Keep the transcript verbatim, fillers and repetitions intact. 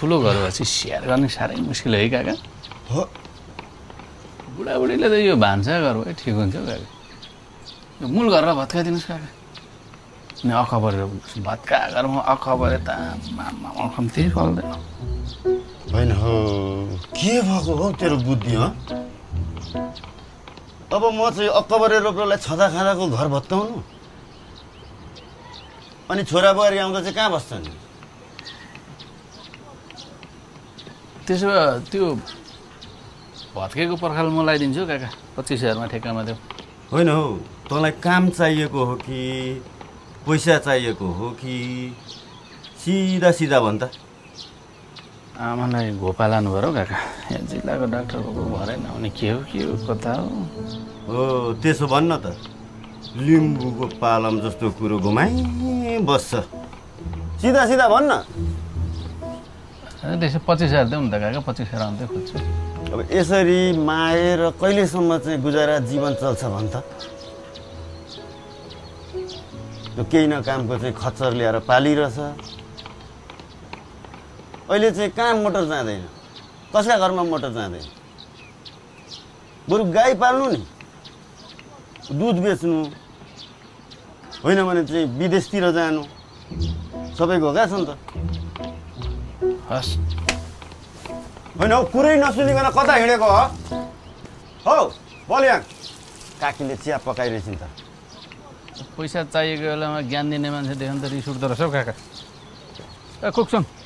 ठुलो घर भएपछि सेयर गर्ने साह्रै मुस्किल है काका हो बुढाबुढीले त यो भान्सा घर भए ठिक हुन्छ काका यो मूल गरेर भत्काइदिनुहोस् काका अनि अखबरेर भत्का घरमा अखबरे त कम्ती फल्दैन होइन हो के भएको हो तेरो बुद्धि हो अब म चाहिँ अक्कबरे रोप्रोलाई छँदा खाँदाको घर भत्काउनु अनि छोरा बुहारी आउँदा चाहिँ कहाँ बस्छन् त्यसो भए त्यो भत्केको पर्खाल म लगाइदिन्छु काका पच्चिस हजारमा ठेक्कामा देऊ होइन हौ तँलाई काम चाहिएको हो कि पैसा चाहिएको हो कि सिधा सिधा भन् त आमालाई घोपा लानु पऱ्यो काका यहाँ जिल्लाको डाक्टरको भरेन भने के हो के हो कता हो हो त्यसो भन्न त लिम्बूको पालम जस्तो कुरो घुमाइ बस्छ सिधा सिधा भन्न त्यसो पच्चिस हजार देऊ न त काका पच्चिस हजार आउँदै खोज्छु अब यसरी माएर कहिलेसम्म चाहिँ गुजारा जीवन चल्छ भन् त त्यो केही न कामको चाहिँ खच्चर ल्याएर पालिरहेछ अहिले चाहिँ कहाँ मोटर जाँदैन कसका घरमा मोटर जाँदैन बरु गाई पाल्नु नि दुध बेच्नु होइन भने चाहिँ विदेशतिर जानु सबै गएका छन् त हस् होइन हौ कुरै नसुनिकन कता हिँडेको हो हौ बलिया काकीले चिया पकाइरहेछन् त पैसा चाहिएको बेलामा ज्ञान दिने मान्छे देख्यो भने त रिस उठ्दो रहेछ हौ काका ए कुक्छन्